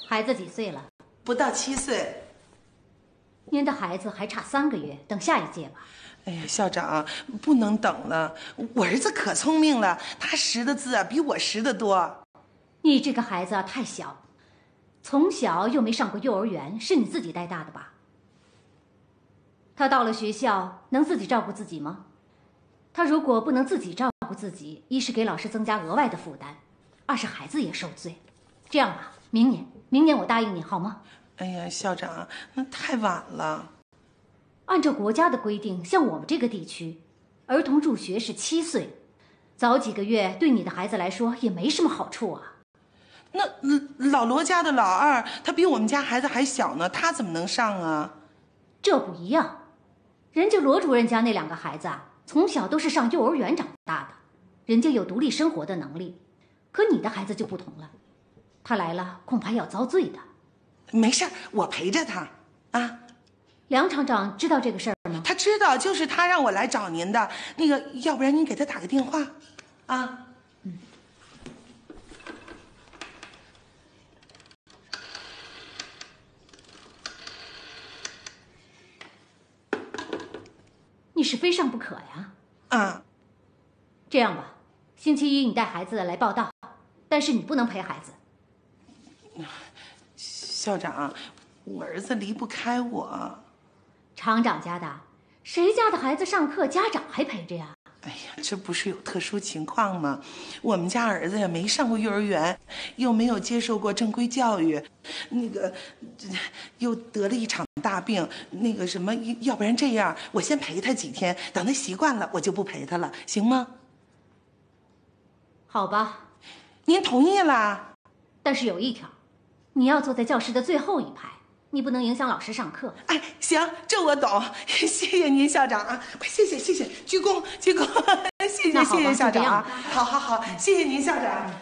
孩子几岁了？ 不到7岁。 您的孩子还差3个月，等下一届吧。 哎呀，校长，不能等了，我儿子可聪明了，他识的字啊比我识的多。 你这个孩子啊太小，从小又没上过幼儿园，是你自己带大的吧？他到了学校能自己照顾自己吗？他如果不能自己照顾自己，一是给老师增加额外的负担，二是孩子也受罪。这样吧，明年我答应你好吗？ 哎呀，校长，那太晚了。 按照国家的规定，像我们这个地区，儿童入学是7岁，早几个月对你的孩子来说也没什么好处啊。 那老罗家的老二，他比我们家孩子还小呢，他怎么能上啊？ 这不一样，人家罗主任家那2个孩子啊，从小都是上幼儿园长大的，人家有独立生活的能力。可你的孩子就不同了，他来了恐怕要遭罪的。 没事儿，我陪着他啊。 梁厂长知道这个事儿吗？ 他知道，就是他让我来找您的。那个，要不然您给他打个电话，啊？ 你是非上不可呀。 啊。 这样吧，星期一你带孩子来报到，但是你不能陪孩子。 校长，我儿子离不开我。 厂长家的，谁家的孩子上课，家长还陪着呀？ 哎呀，这不是有特殊情况吗？我们家儿子也没上过幼儿园，又没有接受过正规教育，那个，又得了一场大病，那个什么，要不然这样，我先陪他几天，等他习惯了，我就不陪他了，行吗？ 好吧。 您同意啦？ 但是有一条，你要坐在教室的最后一排，你不能影响老师上课。 哎，行，这我懂，谢谢您校长啊，谢谢，鞠躬，谢谢校长啊，好，谢谢您校长。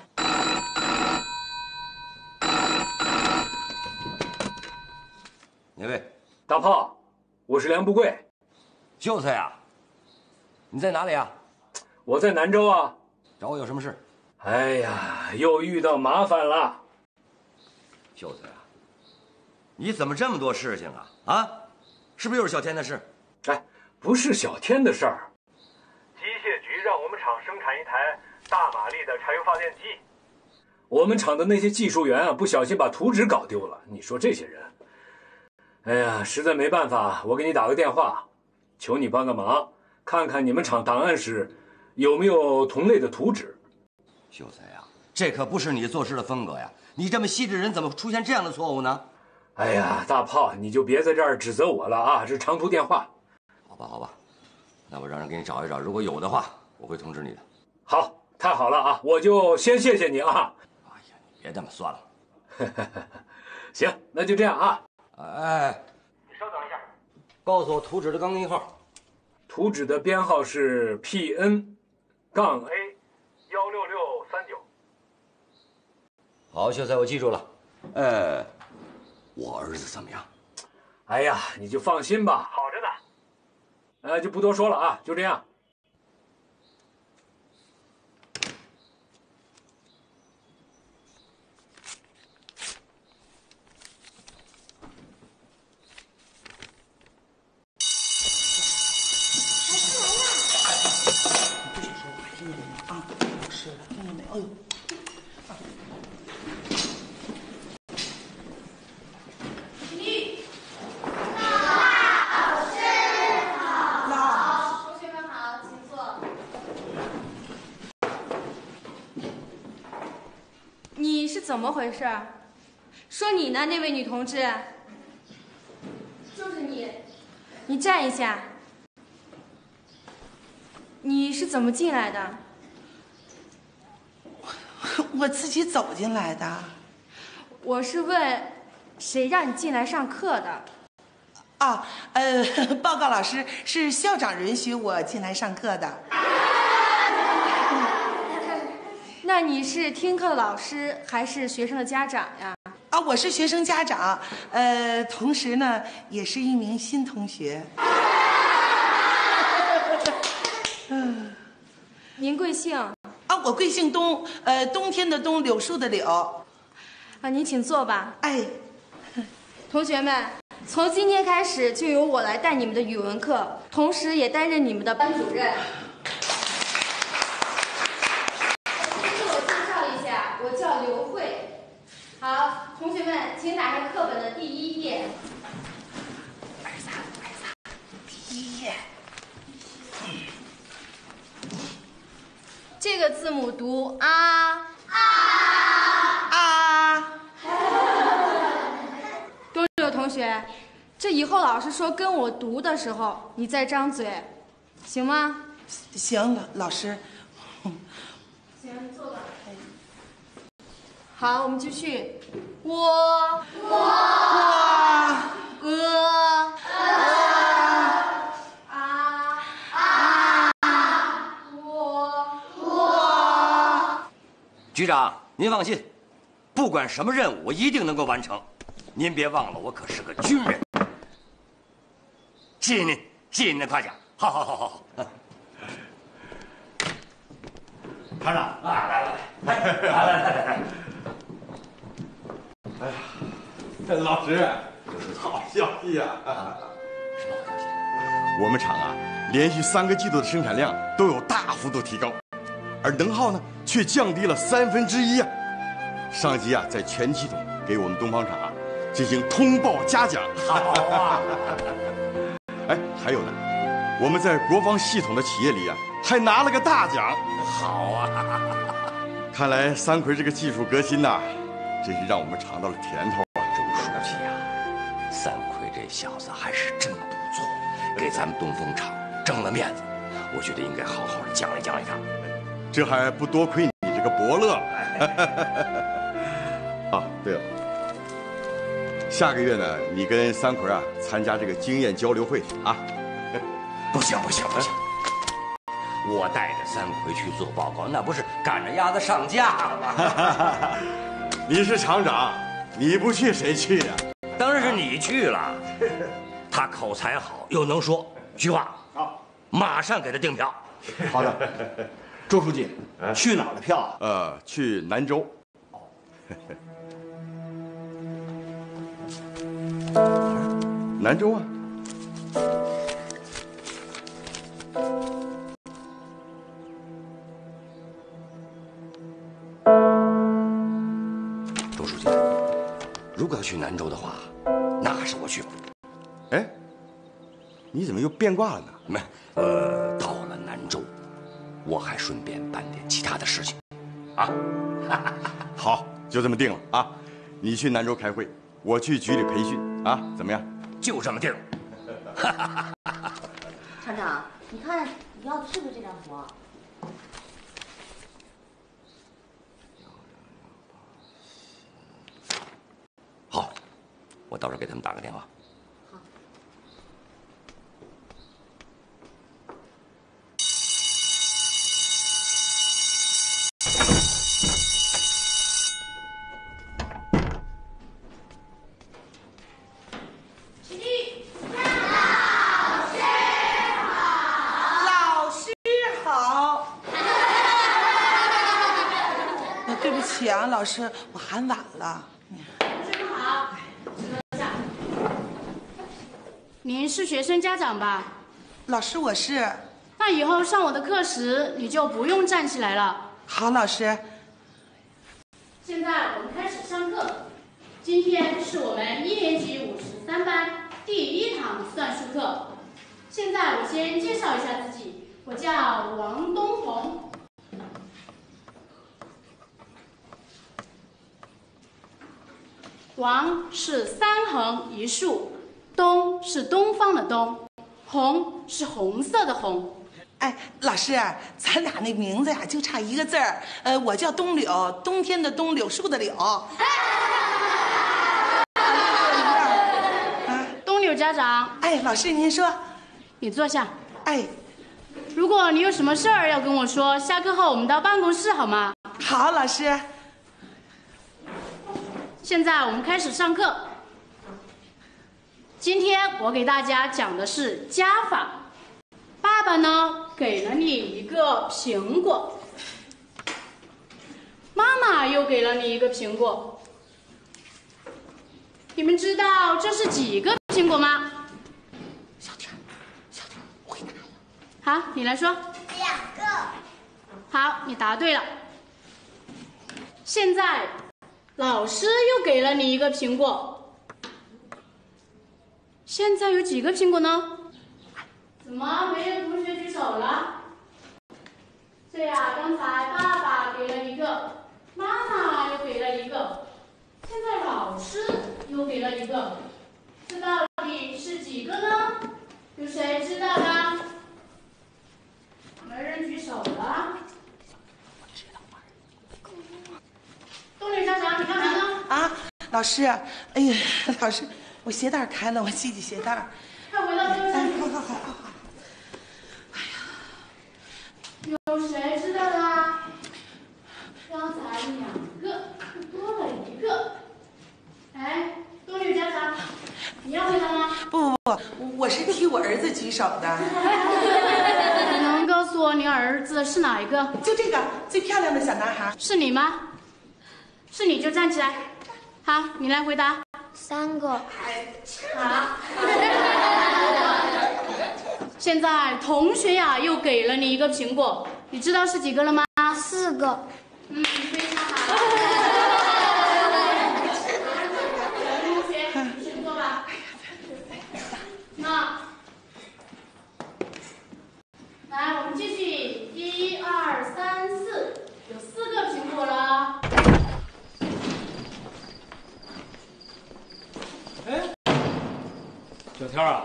哪位？ 大炮，我是梁不贵。 秀才啊，你在哪里啊？ 我在南州啊。 找我有什么事？ 哎呀，又遇到麻烦了。 秀才啊，你怎么这么多事情啊？啊，是不是又是小天的事？ 哎，不是小天的事儿。机械局让我们厂生产一台大马力的柴油发电机，我们厂的那些技术员啊，不小心把图纸搞丢了。你说这些人，哎呀，实在没办法，我给你打个电话，求你帮个忙，看看你们厂档案室有没有同类的图纸。 秀才呀，这可不是你做事的风格呀！你这么细致人，怎么出现这样的错误呢？ 哎呀，大炮，你就别在这儿指责我了啊！这长途电话。 好吧，那我让人给你找一找，如果有的话，我会通知你的。 好，太好了啊！我就先谢谢你啊。 哎呀，你别这么算了。 行，那就这样啊。 哎， 你稍等一下， 告诉我图纸的钢印号。 图纸的编号是 PN-A。 好，秀才，我记住了。我儿子怎么样？ 哎呀，你就放心吧，好着呢。就不多说了啊，就这样。 怎么回事？说你呢，那位女同志。就是你，你站一下。你是怎么进来的？ 我自己走进来的。 我是问，谁让你进来上课的？ 啊，报告老师，是校长允许我进来上课的。 那你是听课的老师还是学生的家长呀？ 啊，我是学生家长，同时呢也是一名新同学。 您贵姓？ 啊，我贵姓冬，冬天的冬，柳树的柳。 啊，您请坐吧。 哎， 同学们，从今天开始就由我来带你们的语文课，同时也担任你们的班主任。先自我介绍一下，我叫刘慧。好，同学们，请打开课本的第1页。 第1页。 这个字母读啊。东柳同学，这以后老师说跟我读的时候，你再张嘴，行吗？ 行，老师。 行，你坐吧。好，我们继续。我局长，您放心，不管什么任务，我一定能够完成。您别忘了，我可是个军人。谢谢您，谢谢您的夸奖。好。 团长啊，来。 哎呀，老师，这是好消息呀！ 什么好消息？ 我们厂啊，连续3个季度的生产量都有大幅度提高，而能耗呢却降低了1/3啊！上级啊，在全系统给我们东方厂啊进行通报嘉奖。 好啊！ 哎，还有呢，我们在国防系统的企业里啊，还拿了个大奖。 好啊！ 看来三魁这个技术革新呐，真是让我们尝到了甜头啊！ 周书记啊，三魁这小子还是真不错，给咱们东风厂争了面子，我觉得应该好好的奖励奖励他。 这还不多亏你这个伯乐。啊，对了，下个月呢，你跟三魁啊参加这个经验交流会啊。 不行，我带着三魁去做报告，那不是赶着鸭子上架吗？ 你是厂长，你不去谁去呀？ 当然是你去了。他口才好，又能说，徐化， 好， 马上给他订票。 好的，周书记，去哪儿的票啊？ 去南州。南州啊。 周书记，如果要去南州的话，那还是我去吧。 哎，你怎么又变卦了呢？ 没，到了南州，我还顺便办点其他的事情，啊。 好，就这么定了啊！你去南州开会，我去局里培训啊，怎么样？ 就这么定。 厂长，你看你要的是不是这张图？ 好，我到时候给他们打个电话。 好。 老师好。对不起啊，老师，我喊晚了。 您是学生家长吧？ 老师，我是。 那以后上我的课时，你就不用站起来了。 好，老师。 现在我们开始上课。今天是我们1年级53班第1堂算术课。现在我先介绍一下自己，我叫王东红。王是3横一竖。东是东方的东，红是红色的红。 哎，老师，咱俩那名字呀就差1个字儿。我叫东柳，冬天的冬，柳树的柳。 东柳家长。 哎，老师您说。 你坐下。 哎， 如果你有什么事儿要跟我说，下课后我们到办公室好吗？ 好，老师。 现在我们开始上课。今天我给大家讲的是加法。爸爸呢给了你一个苹果，妈妈又给了你一个苹果， 你们知道这是几个苹果吗？ 小天，回答呀。 好，你来说。 2个。 好，你答对了。现在老师又给了你一个苹果，现在有几个苹果呢？怎么没有同学举手了？对呀，刚才爸爸给了一个，妈妈又给了一个，现在老师又给了一个，这到底是几个呢？有谁知道的？没人举手了。东吕校长，你干嘛呢？ 啊，老师，哎呀，老师，我鞋带开了，我系鞋带。 快回到座位上去。 好。哎呀，有谁知道的？刚才2个，多了1个。哎，东吕校长，你要回答吗？ 不，我是替我儿子举手的。 你能告诉我你儿子是哪一个？ 就这个最漂亮的小男孩。 是你吗？是你就站起来。好，你来回答。 3个。 好。现在同学呀又给了你一个苹果，你知道是几个了吗 ？4个。 非常好。同学，你先坐吧。那，来，我们继续，1、2、3、4，有4个苹果了。 哎，小天啊，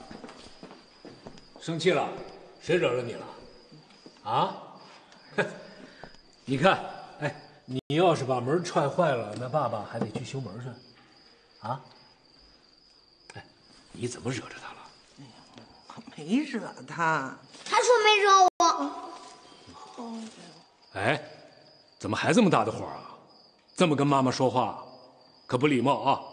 生气了？谁惹了你了？啊？你看，哎，你要是把门踹坏了，那爸爸还得去修门去。啊？哎，你怎么惹着他了？ 我没惹他。 他说没惹我。 哎，怎么还这么大的火啊？这么跟妈妈说话，可不礼貌啊！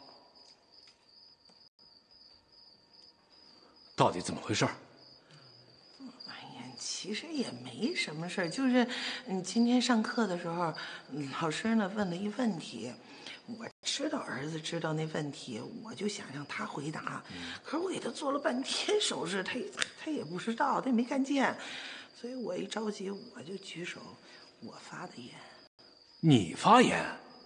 到底怎么回事？ 哎呀，其实也没什么事儿，就是今天上课的时候，老师呢问了一问题，我知道儿子知道那问题，我就想让他回答，可是我给他做了半天手势，他也不知道，他也没看见，所以我一着急我就举手，我发的言。 你发言？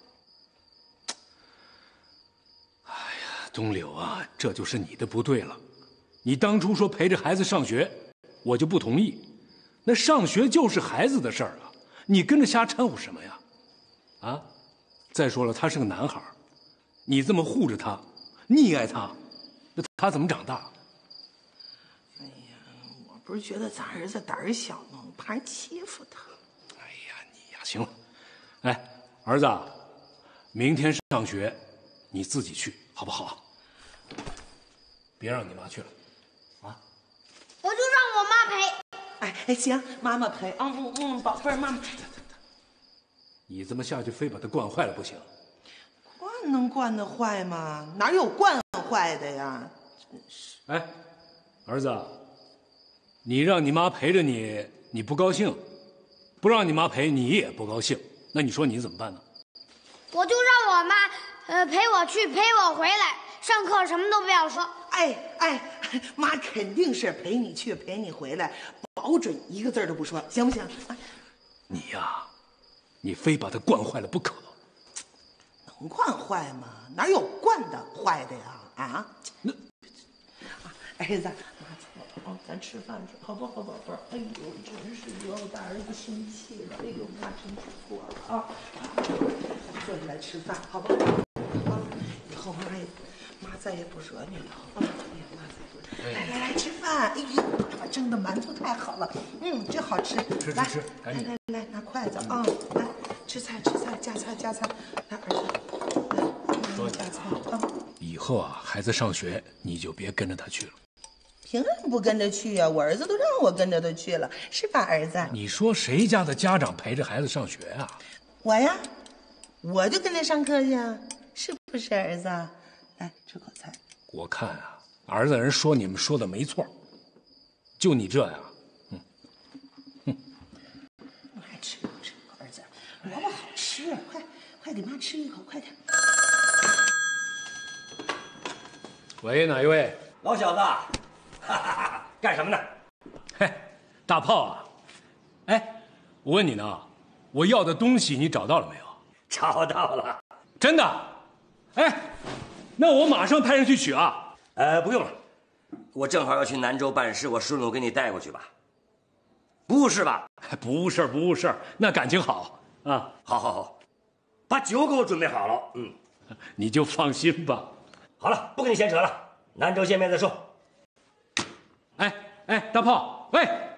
哎呀，东柳啊，这就是你的不对了。你当初说陪着孩子上学，我就不同意。那上学就是孩子的事儿啊，你跟着瞎掺和什么呀？啊！再说了，他是个男孩，你这么护着他，溺爱他，那他怎么长大？ 哎呀，我不是觉得咱儿子胆儿小吗？我怕人欺负他。 哎呀，你呀，行了，哎，儿子，明天上学，你自己去，好不好？别让你妈去了。 我就让我妈陪。 哎，行，妈妈陪。宝贝儿，妈妈。 你这么下去，非把他惯坏了不行。 惯能惯得坏吗？哪有惯坏的呀？真是。 哎，儿子，你让你妈陪着你，你不高兴；不让你妈陪，你也不高兴。那你说你怎么办呢？ 我就让我妈陪我去，陪我回来，上课什么都不要说。 哎，妈肯定是陪你去，陪你回来，保准一个字都不说，行不行？ 你呀，你非把他惯坏了不可。 能惯坏吗？哪有惯的坏的呀？啊？那，儿子，妈，咱吃饭去，好不好，宝贝儿？哎呦，真是惹我大儿子生气了。哎呦，妈真是错了啊！坐下来吃饭，好不好？啊，以后妈再也不惹你了。哎呀，妈再不惹。来吃饭。哎呦，爸爸蒸的馒头太好了，真好吃。 吃， 来，拿筷子啊！来，吃菜，夹菜。来，儿子， 说夹菜啊！ 以后啊，孩子上学你就别跟着他去了。 凭什么不跟着去呀？我儿子都让我跟着他去了，是吧，儿子？ 你说谁家的家长陪着孩子上学啊？ 我呀，我就跟他上课去啊，是不是，儿子？来吃口菜。 我看啊，儿子人说你们说的没错，就你这样， 来吃口，儿子，萝卜好吃，快给妈吃一口，快点。 喂，哪一位？ 老小子，哈哈哈，干什么呢？ 嘿，大炮啊！哎，我问你呢，我要的东西你找到了没有？ 找到了。 真的？哎，那我马上派人去取啊。 不用了，我正好要去南州办事，我顺路给你带过去吧。不误事吧？ 不误事，不误事。那感情好啊！ 好，把酒给我准备好了。 你就放心吧。 好了，不跟你闲扯了，南州见面再说。 哎，大炮，喂。